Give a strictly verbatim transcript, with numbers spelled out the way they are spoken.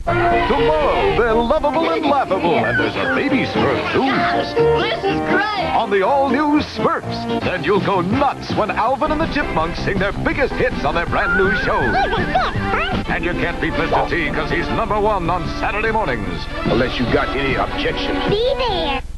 Tomorrow, they're lovable and laughable, and there's a baby Smurf, too. Gosh, this is great! On the all-new Smurfs. Then you'll go nuts when Alvin and the Chipmunks sing their biggest hits on their brand new show. And you can't beat Mister T because he's number one on Saturday mornings. Unless you got any objections. Be there!